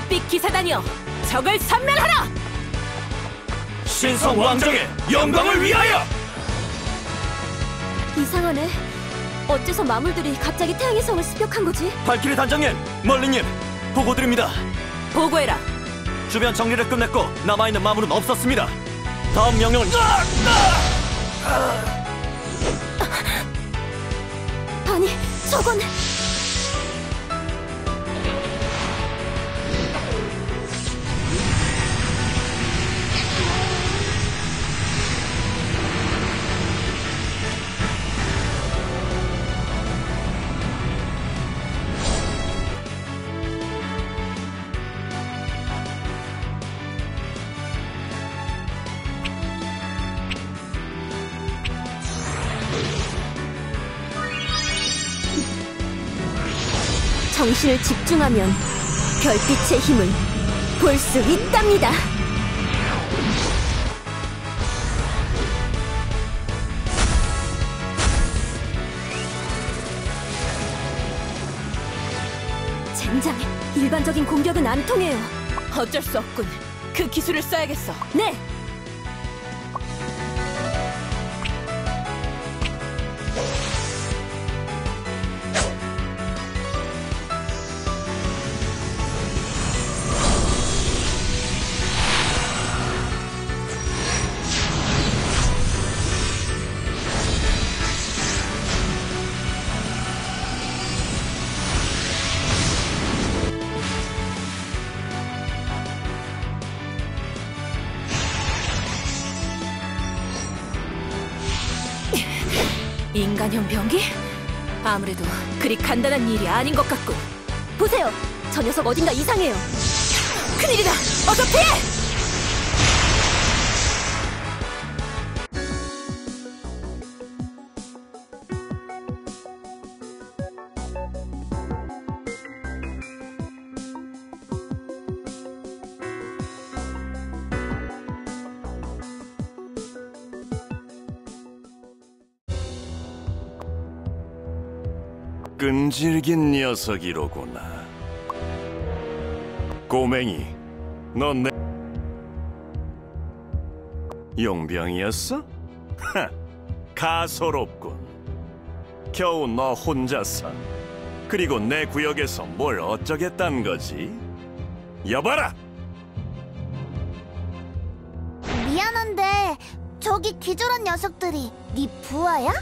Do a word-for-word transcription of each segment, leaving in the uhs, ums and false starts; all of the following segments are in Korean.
별빛 기사단이여, 적을 섬멸하라! 신성 왕정의 영광을 위하여! 이상하네. 어째서 마물들이 갑자기 태양의 성을 습격한 거지? 발키리 단장님, 멀리님, 보고드립니다. 보고해라. 주변 정리를 끝냈고 남아있는 마물은 없었습니다. 다음 명령은... 아니, 저건... 정신을 집중하면 별빛의 힘을 볼 수 있답니다. 젠장, 일반적인 공격은 안 통해요. 어쩔 수 없군. 그 기술을 써야겠어. 네! 인간형 병기? 아무래도 그리 간단한 일이 아닌 것 같군. 보세요! 저 녀석 어딘가 이상해요. 큰일이다! 어서 피해! 끈질긴 녀석이로구나. 꼬맹이, 넌 내 용병이었어? 하, 가소롭군. 겨우 너 혼자서, 그리고 내 구역에서 뭘 어쩌겠단 거지? 여봐라! 미안한데 저기 기절한 녀석들이 네 부하야?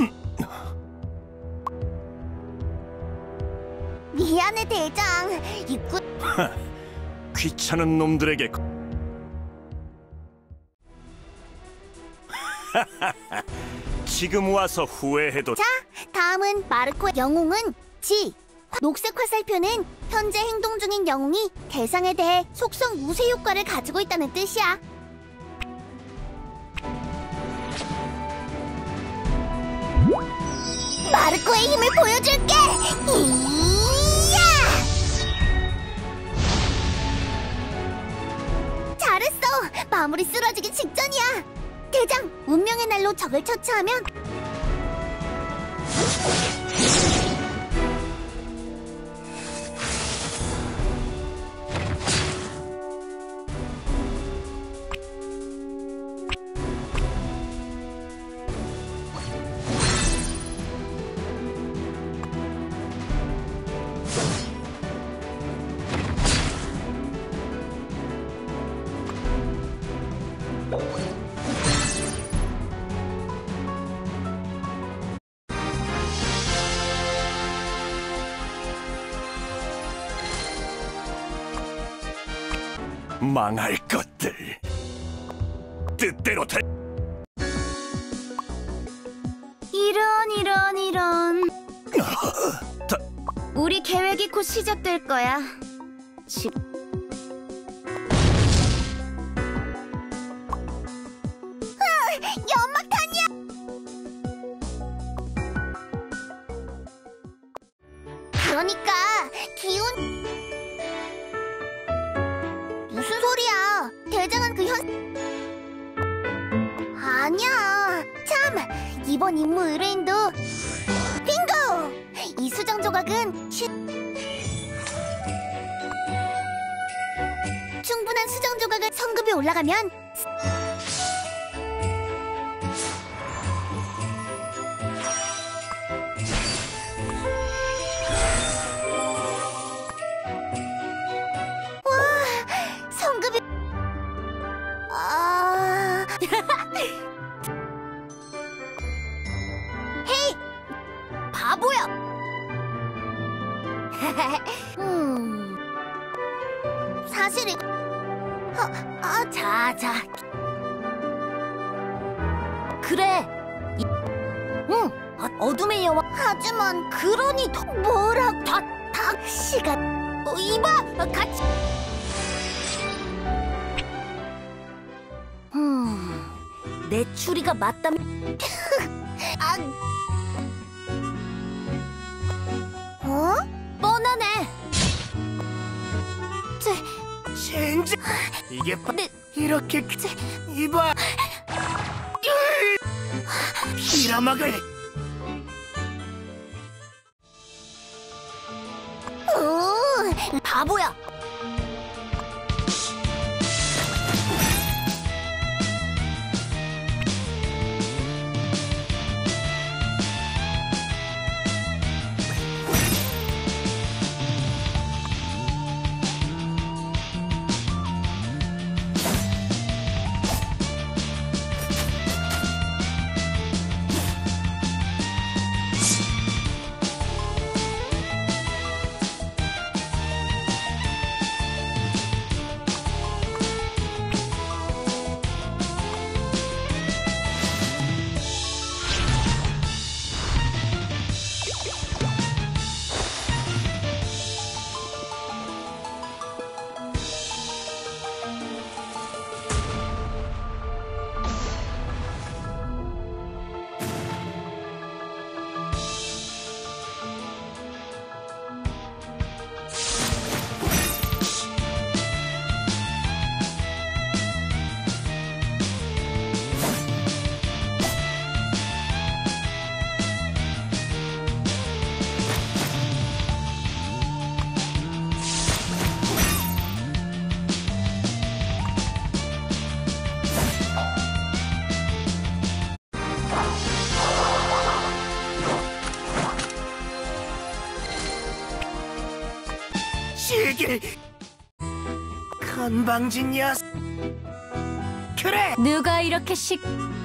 미안해 대장. 입구... 하, 귀찮은 놈들에게 지금 와서 후회해도... 자, 다음은 마르코의 영웅은 지. 녹색 화살표는 현재 행동 중인 영웅이 대상에 대해 속성 우세 효과를 가지고 있다는 뜻이야. 마르코의 힘을 보여줄게! 이야! 잘했어! 마무리 쓰러지기 직전이야! 대장, 운명의 날로 적을 처치하면 망할 것들. 뜻대로 될... 이런 이런 이런. 다... 우리 계획이 곧 시작될 거야. 지... 연막탄이야! 그러니까 기운... 무슨 소리야? 대장은 그 현... 아니야. 참, 이번 임무 의뢰인도 빙고! 이 수정 조각은 슈... 충분한 수정 조각을 성급이 올라가면 와, 성급이 아... 헤이! 바보야! 음... 사실이... 아, 아, 자, 자... 그래! 이... 응! 어, 어둠의 여왕... 하지만... 그러니 더... 뭐라... 다... 다... 시간... 어, 이봐! 어, 같이... 음... 내 추리가 맞다면... 아... 어? 뻔하네. 제, 젠장! 이게 바... 네. 이렇게 제, 이봐! 피라막을! 오, 바보야. 시길! 건방진 녀석! 그래! 누가 이렇게 식...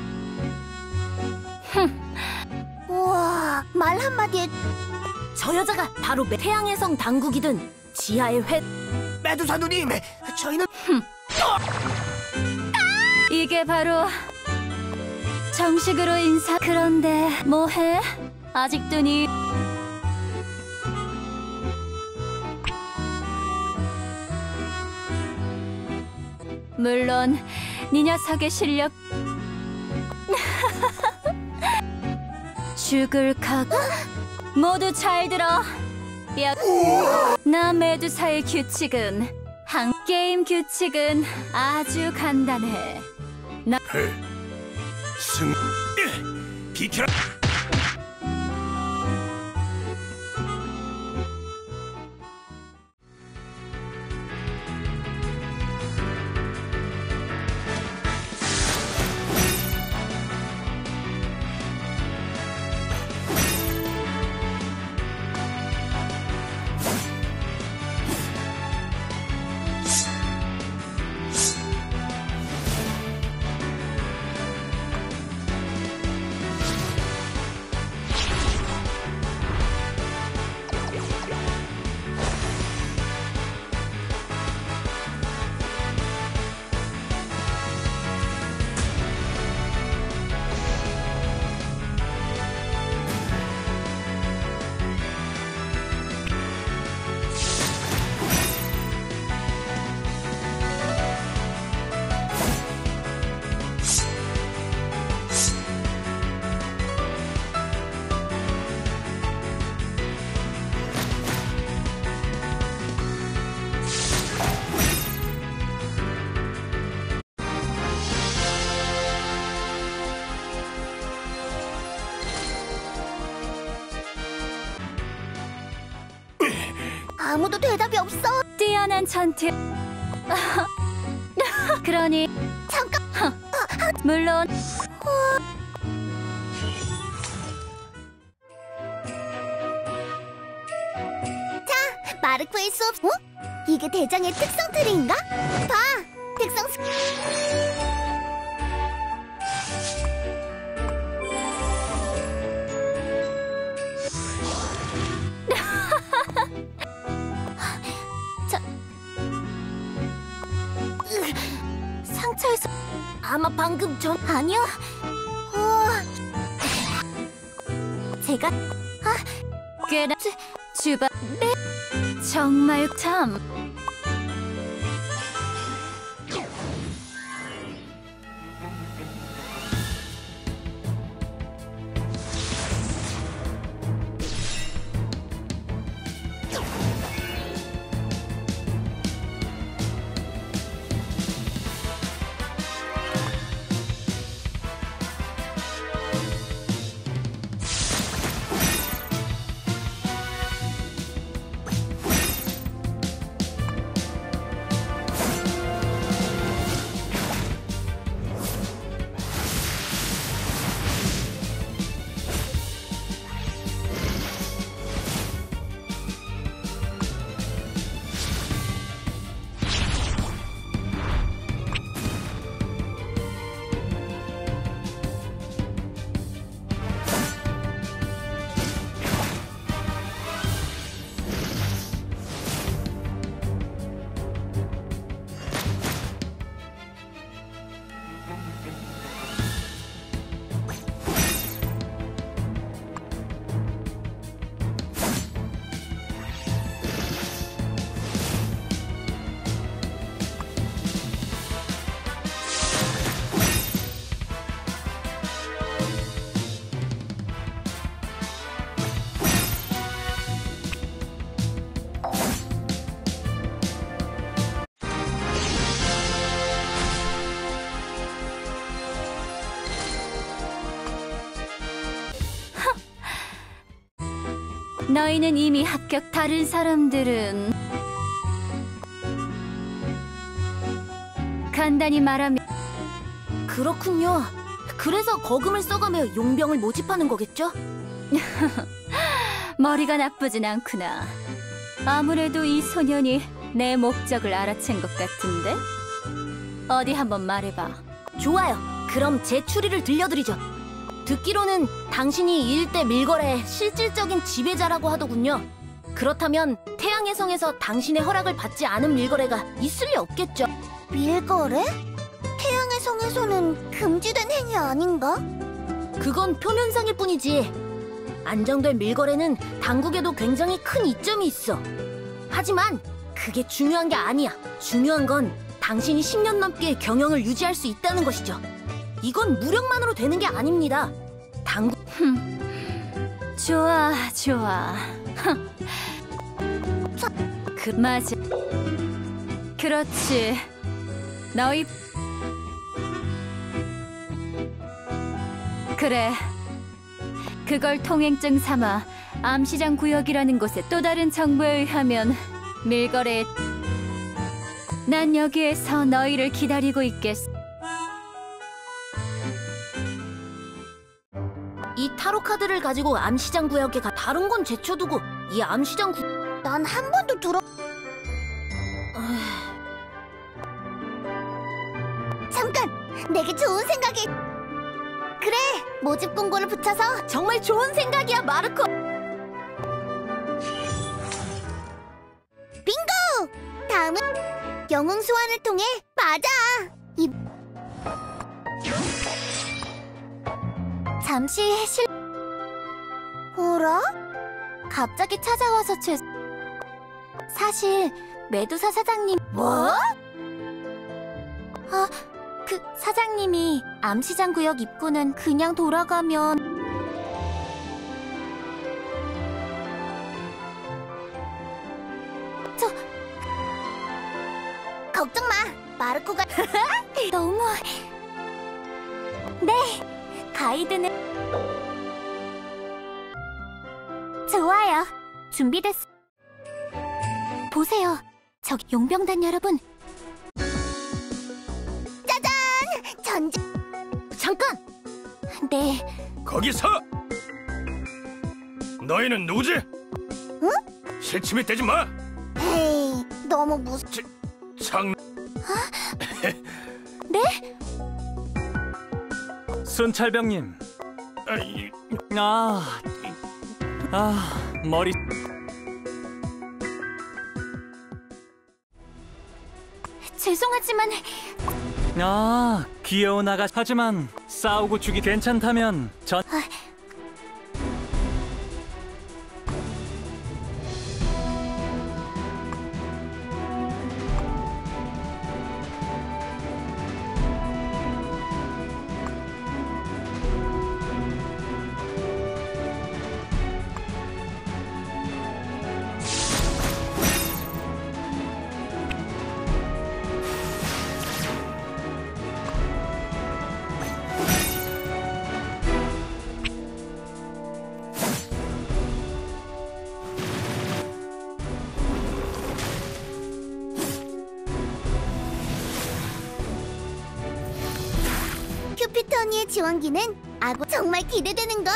우와, 말 한마디에 저 여자가 바로 매- 태양의 성 당국이든 지하의 회... 메두사 누님! 저희는 이게 바로 정식으로 인사... 그런데 뭐해? 아직도 니... 물론 네 녀석의 실력 죽을 각오 모두 잘 들어. 야, 나 메두사의 규칙은 한 게임 규칙은 아주 간단해. 나 승... 비켜라! 아무도 대답이 없어. 뛰어난 전투. 그러니 잠깐. 물론 자, 마르코의 수업. 어? 이게 대장의 특성 트리인가? 봐, 특성. 스... 저... 으, 상처에서 아마 방금 전 아니요. 어... 제가 꽤나 주, 주바 네 정말 참 너희는 이미 합격. 다른 사람들은 간단히 말하면 그렇군요. 그래서 거금을 써가며 용병을 모집하는 거겠죠? 머리가 나쁘진 않구나. 아무래도 이 소년이 내 목적을 알아챈 것 같은데? 어디 한번 말해봐. 좋아요. 그럼 제 추리를 들려드리죠. 듣기로는 당신이 일대 밀거래의 실질적인 지배자라고 하더군요. 그렇다면 태양의 성에서 당신의 허락을 받지 않은 밀거래가 있을 리 없겠죠. 밀거래? 태양의 성에서는 금지된 행위 아닌가? 그건 표면상일 뿐이지. 안정된 밀거래는 당국에도 굉장히 큰 이점이 있어. 하지만 그게 중요한 게 아니야. 중요한 건 당신이 십 년 넘게 경영을 유지할 수 있다는 것이죠. 이건 무력만으로 되는 게 아닙니다. 당국... 좋아, 좋아. 그 맞아. 그렇지. 너희... 그래. 그걸 통행증 삼아 암시장 구역이라는 곳의 또 다른 정보에 의하면 밀거래에... 난 여기에서 너희를 기다리고 있겠어. 이 타로 카드를 가지고 암시장 구역에 가. 다른 건 제쳐두고 이 암시장 구... 난 한 번도 들어... 잠깐! 내게 좋은 생각이... 그래! 모집 공고를 붙여서... 정말 좋은 생각이야, 마르코! 빙고! 다음은 영웅 소환을 통해... 맞아! 이... 잠시 실... 어라? 갑자기 찾아와서 죄... 사실 메두사 사장님... 뭐? 아, 그 사장님이 암시장 구역 입구는 그냥 돌아가면... 저... 걱정 마! 마르코가... 너무... 네! 가이드는... 좋아요. 준비됐어. 보세요. 저기 용병단 여러분. 네. 거기서! 너희는 누구지? 응? 실침이 떼지 마! 에이, 너무 무서... 장... 네? 순찰병님. 아이, 아, 아 머리. 죄송하지만 아, 귀여운 아가. 하지만 싸우고 죽이 괜찮다면 전. 큐피트 언니의 지원기는 아고 정말 기대되는걸?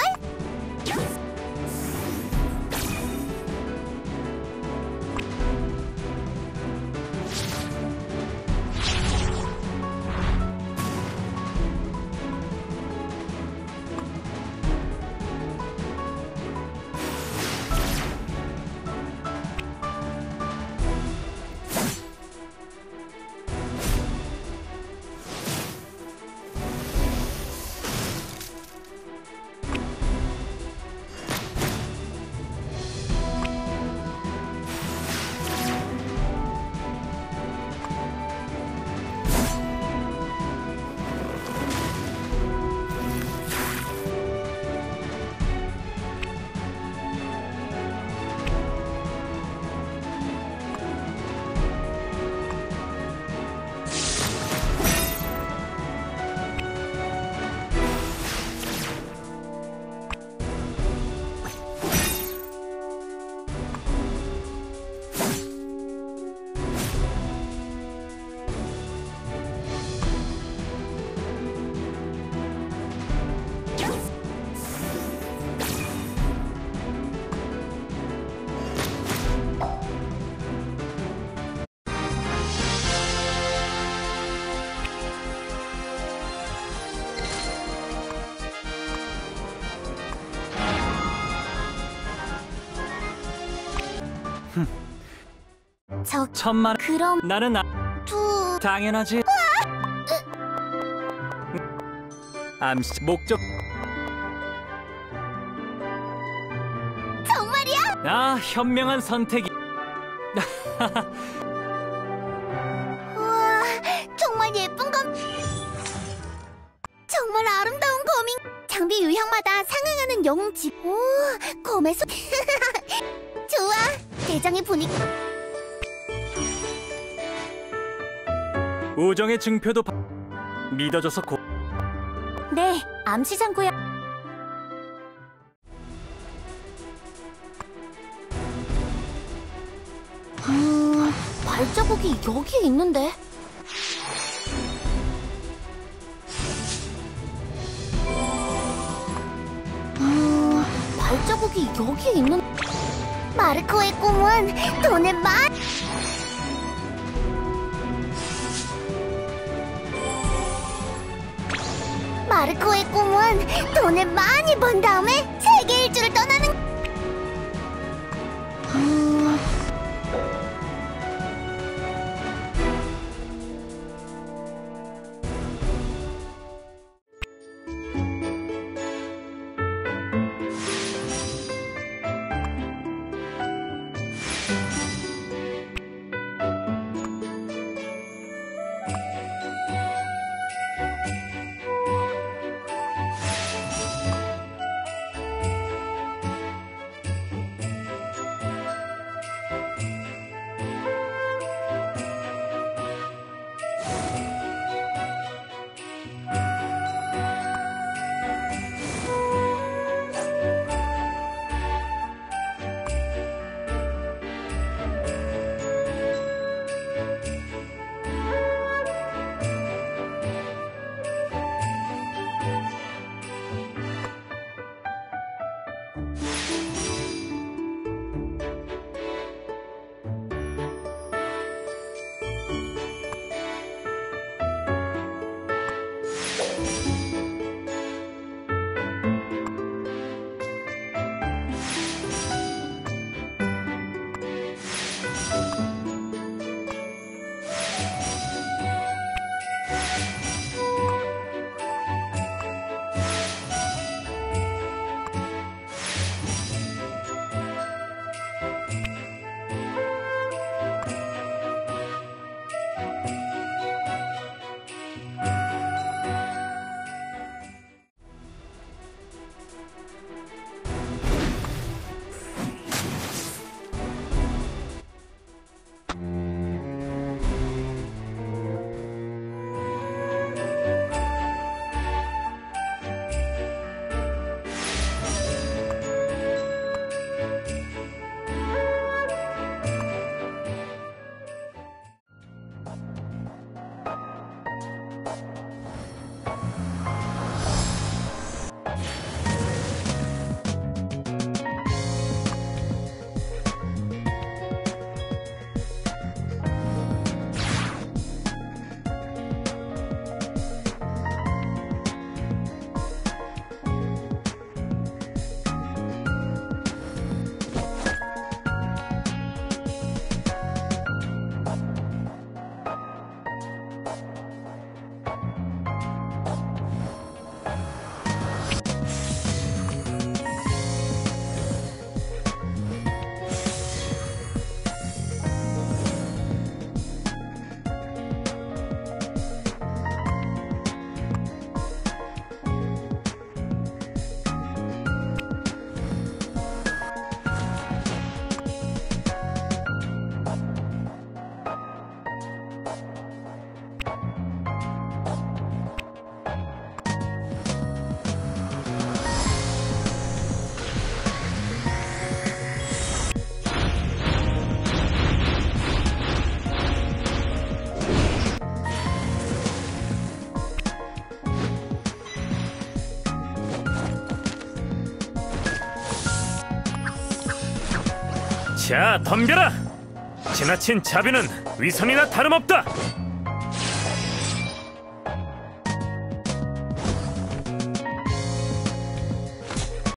저 천만. 그럼 나는 아, 두... 당연하지. 암시 목적. 정말이야? 아, 현명한 선택이. 우와, 정말 예쁜 검... 정말 아름다운 검인... 장비 유형마다 상응하는 영웅 집... 오, 검의 소... 좋아, 대장의 분위기... 우정의 증표도 바... 믿어줘서 고. 네, 암시장구야. 음, 발자국이 여기에 있는데. 음, 발자국이 여기에 있는. 마르코의 꿈은 돈을 많... 마르코의 꿈은 돈을 많이 번 다음에 세계 일주를 떠나는... 음, 자, 덤벼라. 지나친 자비는 위선이나 다름없다.